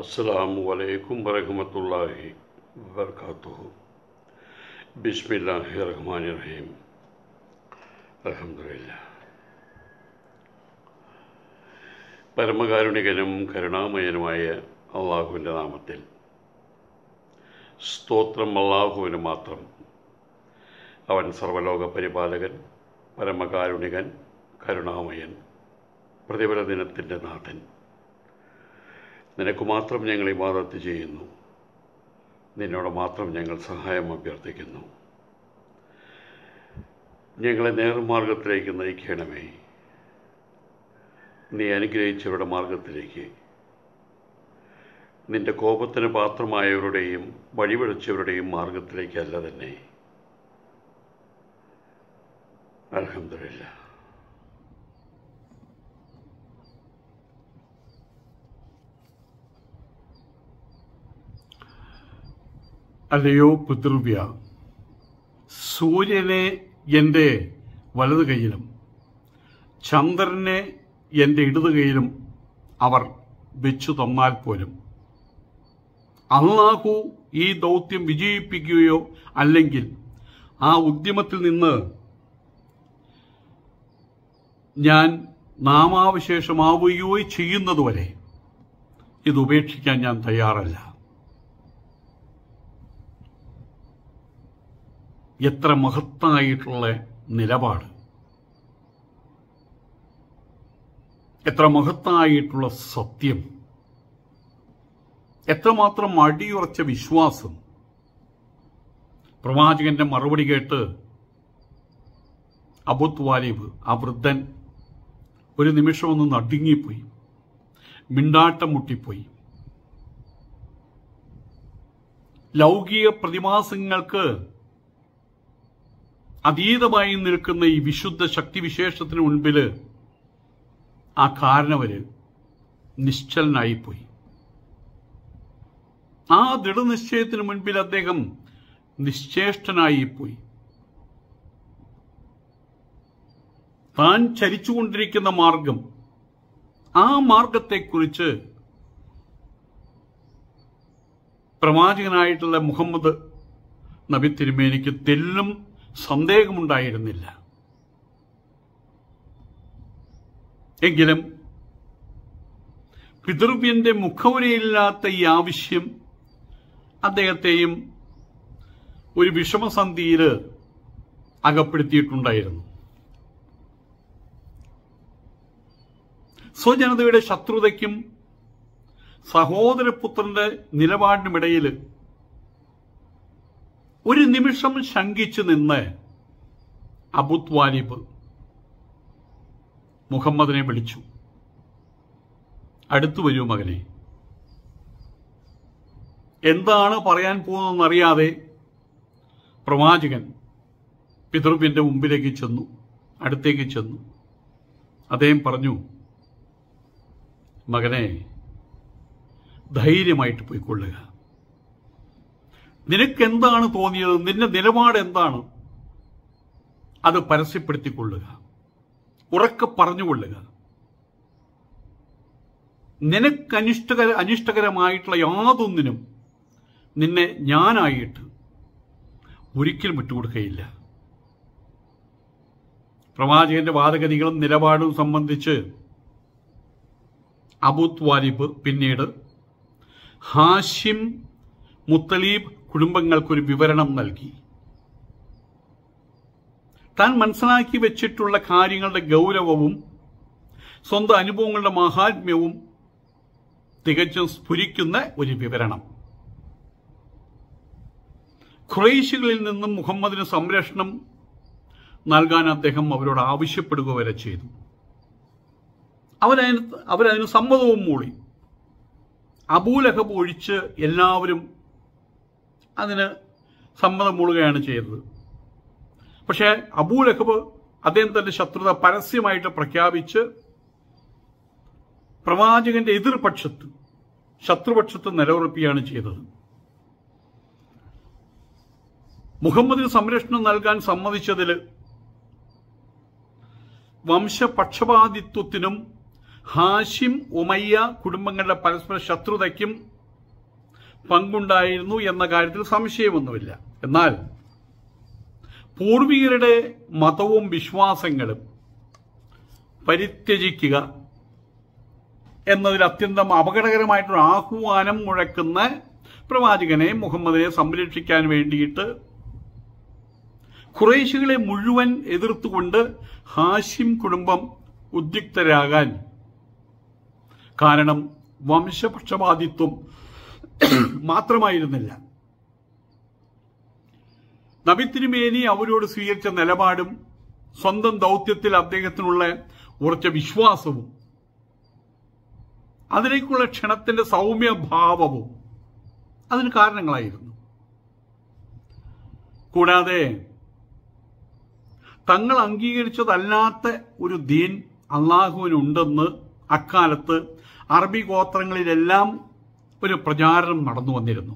अस्सलामुअलैकुम वरहमतुल्लाहि वबरकातुहू। बिस्मिल्लाहिर्रहमानिर्रहीम। അൽഹംദുലില്ലാഹ്. പരമകാരുണികനും കരുണാമയനുമായ അള്ളാഹുവിൻ്റെ നാമത്തിൽ സ്തോത്രം അള്ളാഹുവിന് മാത്രം. അവൻ സർവ്വലോക പരിപാലകൻ, പരമകാരുണികൻ, കരുണാമയൻ, പ്രതിഫല ദിനത്തിൻ്റെ നാഥൻ. നിനക്ക് മാത്രം ഞങ്ങൾ ഇബാദത്ത് ചെയ്യുന്നു, നിന്നോട് മാത്രം ഞങ്ങൾ സഹായം അഭ്യർത്ഥിക്കുന്നു. ഞങ്ങളെ നേർമാർഗത്തിലേക്ക് നയിക്കണമേ. നീ അനുഗ്രഹിച്ചവരുടെ മാർഗത്തിലേക്ക്, നിന്റെ കോപത്തിന് പാത്രമായവരുടെയും വഴിപിഴച്ചവരുടെയും മാർഗത്തിലേക്കല്ല തന്നെ. അൽഹംദുലില്ലാഹ്. അല്ലയോ പിതൃവ്യ, സൂര്യനെ എൻ്റെ വലതു കൈയിലും ചന്ദ്രനെ എൻ്റെ ഇടതു കൈയിലും അവർ വെച്ചു തന്നാൽ പോലും അല്ലാഹു ഈ ദൗത്യം വിജയിപ്പിക്കുകയോ അല്ലെങ്കിൽ ആ ഉദ്യമത്തിൽ നിന്ന് ഞാൻ നാമാവശേഷമാവുകയോ ചെയ്യുന്നതുവരെ ഇത് ഉപേക്ഷിക്കാൻ ഞാൻ തയ്യാറല്ല. എത്ര മഹത്തായിട്ടുള്ള നിലപാട്, എത്ര മഹത്തായിട്ടുള്ള സത്യം, എത്രമാത്രം അടിയുറച്ച വിശ്വാസം. പ്രവാചകന്റെ മറുപടി കേട്ട് അബൂ ത്വാലിബ്, ആ വൃദ്ധൻ, ഒരു നിമിഷം ഒന്ന് നടുങ്ങിപ്പോയി, മിണ്ടാട്ടം മുട്ടിപ്പോയി. ലൗകിക പ്രതിഭാസങ്ങൾക്ക് അതീതമായി നിൽക്കുന്ന ഈ വിശുദ്ധ ശക്തിവിശേഷത്തിന് മുൻപിൽ ആ കാരണവര് നിശ്ചലനായിപ്പോയി. ആ ദൃഢനിശ്ചയത്തിന് മുൻപിൽ അദ്ദേഹം നിശ്ചേഷ്ടനായിപ്പോയി. താൻ ചരിച്ചുകൊണ്ടിരിക്കുന്ന മാർഗം, ആ മാർഗത്തെക്കുറിച്ച് പ്രവാചകനായിട്ടുള്ള മുഹമ്മദ് നബി തിരുമേനിക്ക് തെല്ലും സന്ദേഹമുണ്ടായിരുന്നില്ല. എങ്കിലും പിതൃവ്യന്റെ മുഖവുരയില്ലാത്ത ഈ ആവശ്യം അദ്ദേഹത്തെയും ഒരു വിഷമസന്ധിയിൽ അകപ്പെടുത്തിയിട്ടുണ്ടായിരുന്നു. സ്വജനതയുടെ ശത്രുതയ്ക്കും സഹോദരപുത്രന്റെ നിലപാടിനുമിടയിൽ ഒരു നിമിഷം ശങ്കിച്ചു നിന്ന് അബൂ ത്വാലിബ് മുഹമ്മദിനെ വിളിച്ചു. അടുത്തു വരൂ മകനെ. എന്താണ് പറയാൻ പോകുന്നതെന്നറിയാതെ പ്രവാചകൻ പിതൃവ്യന്റെ മുമ്പിലേക്ക് ചെന്നു, അടുത്തേക്ക് ചെന്നു. അദ്ദേഹം പറഞ്ഞു, മകനെ, ധൈര്യമായിട്ട് പോയിക്കൊള്ളുക. നിനക്കെന്താണ് തോന്നിയത്, നിന്റെ നിലപാട് എന്താണ്, അത് പരസ്യപ്പെടുത്തിക്കൊള്ളുക, ഉറക്കെ പറഞ്ഞുകൊള്ളുക. നിനക്ക് അനിഷ്ടകരമായിട്ടുള്ള യാതൊന്നിനും നിന്നെ ഞാനായിട്ട് ഒരിക്കലും വിട്ടുകൊടുക്കുകയില്ല. പ്രവാചകന്റെ വാദഗതികളും നിലപാടും സംബന്ധിച്ച് അബൂ ത്വാലിബ് പിന്നീട് ഹാഷിം, മുത്തലീബ് കുടുംബങ്ങൾക്കൊരു വിവരണം നൽകി. താൻ മനസ്സിലാക്കി വെച്ചിട്ടുള്ള കാര്യങ്ങളുടെ ഗൗരവവും സ്വന്തം അനുഭവങ്ങളുടെ മഹാത്മ്യവും തികച്ചും സ്ഫുരിക്കുന്ന ഒരു വിവരണം. ഖുറൈശികളിൽ നിന്നും മുഹമ്മദിന് സംരക്ഷണം നൽകാൻ അദ്ദേഹം അവരോട് ആവശ്യപ്പെടുക വരെ ചെയ്തു. അവരതിന് സമ്മതവും മൂളി. അബൂലഹബ് ഒഴിച്ച് എല്ലാവരും അതിന് സമ്മതം മൂളുകയാണ് ചെയ്തത്. പക്ഷേ അബൂലഹബ് അദ്ദേഹം തന്റെ ശത്രുത പരസ്യമായിട്ട് പ്രഖ്യാപിച്ച് പ്രവാചകന്റെ എതിർപക്ഷത്ത്, ശത്രുപക്ഷത്ത് നിലയുറപ്പിക്കുകയാണ് ചെയ്തത്. മുഹമ്മദിന് സംരക്ഷണം നൽകാൻ സമ്മതിച്ചതിൽ വംശപക്ഷപാതിത്വത്തിനും ഹാഷിം ഉമയ്യ കുടുംബങ്ങളുടെ പരസ്പര ശത്രുതയ്ക്കും പങ്കുണ്ടായിരുന്നു എന്ന കാര്യത്തിൽ സംശയമൊന്നുമില്ല. എന്നാൽ പൂർവികരുടെ മതവും വിശ്വാസങ്ങളും പരിത്യജിക്കുക എന്നതിൽ അത്യന്തം അപകടകരമായിട്ടുള്ള ആഹ്വാനം മുഴക്കുന്ന പ്രവാചകനെ, മുഹമ്മദിനെ സംരക്ഷിക്കാൻ വേണ്ടിയിട്ട് ഖുറൈശികളെ മുഴുവൻ എതിർത്തുകൊണ്ട് ഹാഷിം കുടുംബം ഉദ്യുക്തരാകാൻ കാരണം വംശപക്ഷപാതിത്വം മാത്രമായിരുന്നില്ല. നബി തിരുമേനി അവരോട് സ്വീകരിച്ച നിലപാടും സ്വന്തം ദൗത്യത്തിൽ അദ്ദേഹത്തിനുള്ള ഉറച്ച വിശ്വാസവും അതിലേക്കുള്ള ക്ഷണത്തിന്റെ സൗമ്യഭാവവും അതിന് കാരണങ്ങളായിരുന്നു. കൂടാതെ തങ്ങൾ അംഗീകരിച്ചതല്ലാത്ത ഒരു ദീൻ അള്ളാഹുവിനുണ്ടെന്ന് അക്കാലത്ത് അറബി ഗോത്രങ്ങളിലെല്ലാം ഒരു പ്രചാരണം നടന്നു വന്നിരുന്നു.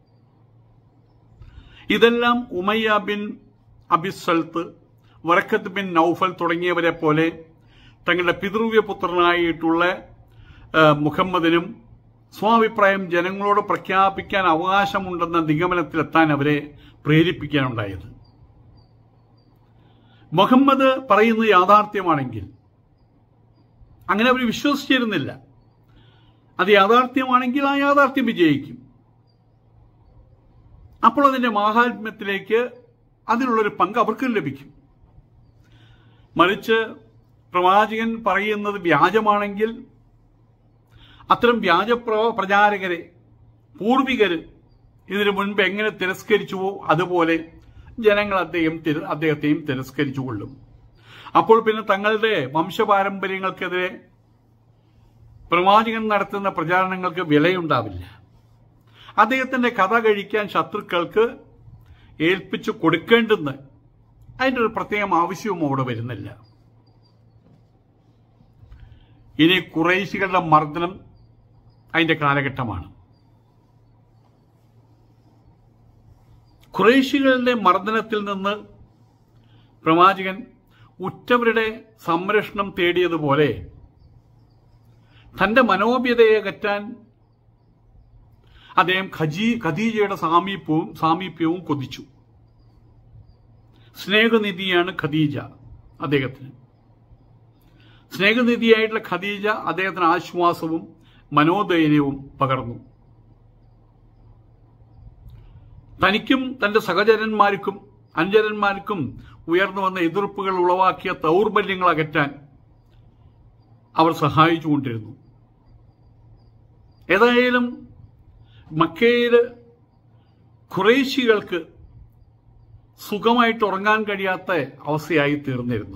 ഇതെല്ലാം ഉമയ്യ ബിൻ അബിസ്സൽത്ത്, വറക്കത്ത് ബിൻ നൗഫൽ തുടങ്ങിയവരെ പോലെ തങ്ങളുടെ പിതൃവ്യപുത്രനായിട്ടുള്ള മുഹമ്മദിനും സ്വാഭിപ്രായം ജനങ്ങളോട് പ്രഖ്യാപിക്കാൻ അവകാശമുണ്ടെന്ന നിഗമനത്തിലെത്താൻ അവരെ പ്രേരിപ്പിക്കാനുണ്ടായത്. മുഹമ്മദ് പറയുന്നത് യാഥാർത്ഥ്യമാണെങ്കിൽ, അങ്ങനെ അവർ വിശ്വസിച്ചിരുന്നില്ല, അത് യാഥാർത്ഥ്യമാണെങ്കിൽ ആ യാഥാർത്ഥ്യം വിജയിക്കും. അപ്പോൾ അതിന്റെ മാഹാത്മ്യത്തിലേക്ക് അതിനുള്ളൊരു പങ്ക് അവർക്ക് ലഭിക്കും. മറിച്ച് പ്രവാചകൻ പറയുന്നത് വ്യാജമാണെങ്കിൽ അത്തരം വ്യാജ പ്രചാരകരെ പൂർവികര് ഇതിനു മുൻപ് എങ്ങനെ തിരസ്കരിച്ചുവോ അതുപോലെ ജനങ്ങൾ അദ്ദേഹത്തെയും തിരസ്കരിച്ചുകൊള്ളും. അപ്പോൾ പിന്നെ തങ്ങളുടെ വംശപാരമ്പര്യങ്ങൾക്കെതിരെ പ്രവാചകൻ നടത്തുന്ന പ്രചാരണങ്ങൾക്ക് വിലയുണ്ടാവില്ല. അദ്ദേഹത്തിന്റെ കഥ കഴിക്കാൻ ശത്രുക്കൾക്ക് ഏൽപ്പിച്ചു കൊടുക്കേണ്ടുന്ന അതിൻ്റെ ഒരു പ്രത്യേകം ആവശ്യവും അവിടെ വരുന്നില്ല. ഇനി ഖുറൈശികളുടെ മർദ്ദനം അതിന്റെ കാലഘട്ടമാണ്. ഖുറൈശികളുടെ മർദ്ദനത്തിൽ നിന്ന് പ്രവാചകൻ ഉറ്റവരുടെ സംരക്ഷണം തേടിയതുപോലെ തന്റെ മനോവ്യതയെ അകറ്റാൻ അദ്ദേഹം ഖദീജയുടെ സാമീപ്യവും കൊതിച്ചു. സ്നേഹനിധിയാണ് ഖദീജ അദ്ദേഹത്തിന്. സ്നേഹനിധിയായിട്ടുള്ള ഖദീജ അദ്ദേഹത്തിന് ആശ്വാസവും മനോധൈര്യവും പകർന്നു. തനിക്കും തന്റെ സഹചരന്മാർക്കും അനുചരന്മാർക്കും ഉയർന്നു വന്ന എതിർപ്പുകൾ ഉളവാക്കിയ ദൗർബല്യങ്ങൾ അകറ്റാൻ അവർ സഹായിച്ചുകൊണ്ടിരുന്നു. ഏതായാലും മക്കയിൽ ഖുറൈശികൾക്ക് സുഖമായിട്ട് ഉറങ്ങാൻ കഴിയാത്ത അവസ്ഥയായി തീർന്നിരുന്നു.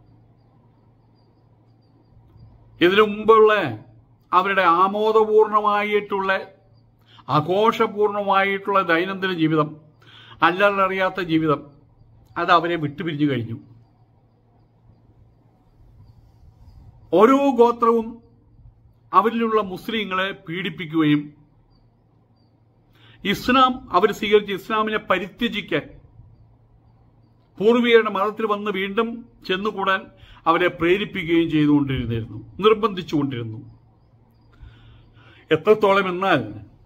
ഇതിനു മുമ്പുള്ള അവരുടെ ആമോദപൂർണമായിട്ടുള്ള ആഘോഷപൂർണമായിട്ടുള്ള ദൈനംദിന ജീവിതം, അല്ലറിയാത്ത ജീവിതം, അത് അവരെ വിട്ടുപിരിഞ്ഞു കഴിഞ്ഞു. ഓരോ ഗോത്രവും അവരിലുള്ള മുസ്ലിങ്ങളെ പീഡിപ്പിക്കുകയും ഇസ്ലാം അവർ സ്വീകരിച്ച ഇസ്ലാമിനെ പരിത്യജിക്കാൻ പൂർവികരുടെ മതത്തിൽ വന്ന് വീണ്ടും ചെന്നുകൂടാൻ അവരെ പ്രേരിപ്പിക്കുകയും ചെയ്തുകൊണ്ടിരുന്നിരുന്നു, നിർബന്ധിച്ചുകൊണ്ടിരുന്നു. എത്രത്തോളം എന്നാൽ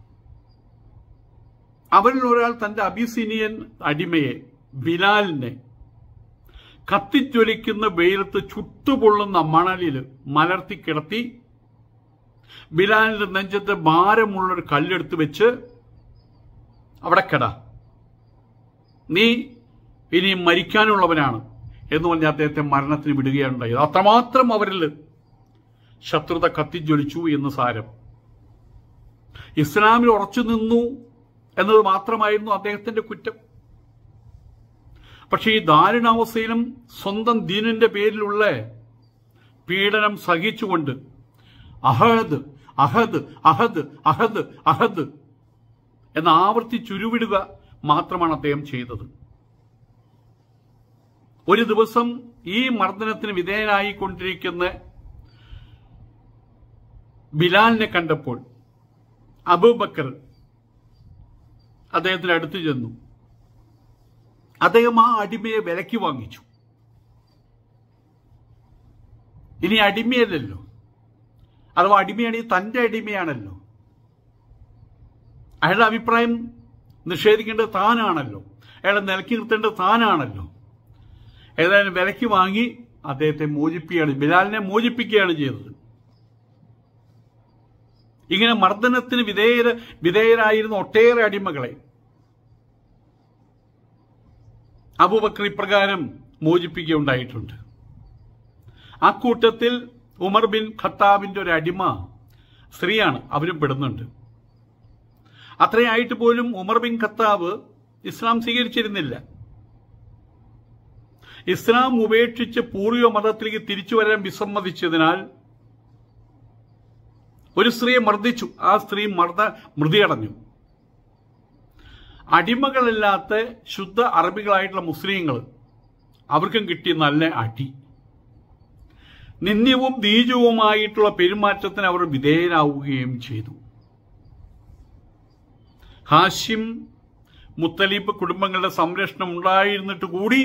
അവരിൽ ഒരാൾ തന്റെ അബിസിനിയൻ അടിമയെ ബിലാലിനെ കത്തിജ്വലിക്കുന്ന വെയിലത്ത് ചുട്ടുപൊള്ളുന്ന മണലിൽ മലർത്തി കിടത്തി ബിലാലിന്റെ നെഞ്ചത്ത് ഭാരമുള്ളൊരു കല്ലെടുത്ത് വെച്ച് അവിടെ കെട, നീ ഇനി മരിക്കാനുള്ളവനാണ് എന്ന് പറഞ്ഞ് അദ്ദേഹത്തെ മരണത്തിന് വിടുകയാണ് ഉണ്ടായത്. അത്രമാത്രം അവരിൽ ശത്രുത കത്തിജ്വലിച്ചു എന്ന് സാരം. ഇസ്ലാമിൽ ഉറച്ചു നിന്നു എന്നത് മാത്രമായിരുന്നു അദ്ദേഹത്തിന്റെ കുറ്റം. പക്ഷെ ഈ ദാരുണാവസ്ഥയിലും സ്വന്തം ദീനിന്റെ പേരിലുള്ള പീഡനം സഹിച്ചുകൊണ്ട് അഹദ് അഹദ് അഹദ് അഹദ് അഹദ് എന്ന് ആവർത്തിച്ചുരുവിടുക മാത്രമാണ് അദ്ദേഹം ചെയ്തത്. ഒരു ദിവസം ഈ മർദ്ദനത്തിന് വിധേയനായിക്കൊണ്ടിരിക്കുന്ന ബിലാലിനെ കണ്ടപ്പോൾ അബൂബക്കർ അദ്ദേഹത്തിന് അടുത്ത് ചെന്നു. അദ്ദേഹം ആ അടിമയെ വിലയ്ക്ക് വാങ്ങിച്ചു. ഇനി അടിമയല്ലല്ലോ, അഥവാ അടിമയാണെങ്കിൽ തന്റെ അടിമയാണല്ലോ. അയാളുടെ അഭിപ്രായം നിഷേധിക്കേണ്ടത് താനാണല്ലോ, അയാളെ നിലയ്ക്ക് നിർത്തേണ്ടത് താനാണല്ലോ. ഏതായാലും വിലയ്ക്ക് വാങ്ങി അദ്ദേഹത്തെ മോചിപ്പിക്കുകയാണ്, ബിലാലിനെ മോചിപ്പിക്കുകയാണ് ചെയ്തത്. ഇങ്ങനെ മർദ്ദനത്തിന് വിധേയരായിരുന്ന ഒട്ടേറെ അടിമകളെ അബൂബക്കർ ഇപ്രകാരം മോചിപ്പിക്കുകയുണ്ടായിട്ടുണ്ട്. ആ കൂട്ടത്തിൽ ഉമർ ബിൻ ഖത്താബിന്റെ ഒരു അടിമ സ്ത്രീയാണ്, അവരും പെടുന്നുണ്ട്. അത്രയായിട്ട് പോലും ഉമർ ബിൻ ഖത്താബ് ഇസ്ലാം സ്വീകരിച്ചിരുന്നില്ല. ഇസ്ലാം ഉപേക്ഷിച്ച് പൂർവ്വ മതത്തിലേക്ക് തിരിച്ചു വരാൻ വിസമ്മതിച്ചതിനാൽ ഒരു സ്ത്രീയെ മർദ്ദിച്ചു. ആ സ്ത്രീ മൃതിയടഞ്ഞു. അടിമകളല്ലാത്ത ശുദ്ധ അറബികളായിട്ടുള്ള മുസ്ലിങ്ങൾ, അവർക്കും കിട്ടിയ നല്ല അടി. നിന്ദ്യവും നീചവുമായിട്ടുള്ള പെരുമാറ്റത്തിന് അവർ വിധേയരാവുകയും ചെയ്തു. ഹാഷിം മുത്തലിബ് കുടുംബങ്ങളുടെ സംരക്ഷണം ഉണ്ടായിരുന്നിട്ട് കൂടി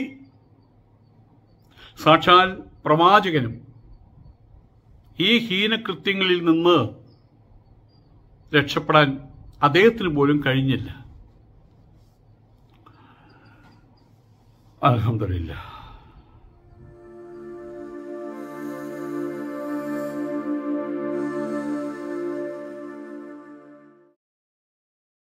സാക്ഷാൽ പ്രവാചകനും ഈ ഹീനകൃത്യങ്ങളിൽ നിന്ന് രക്ഷപ്പെടാൻ അദ്ദേഹത്തിന് പോലും കഴിഞ്ഞില്ല. അൽഹംദുലില്ലാഹ്.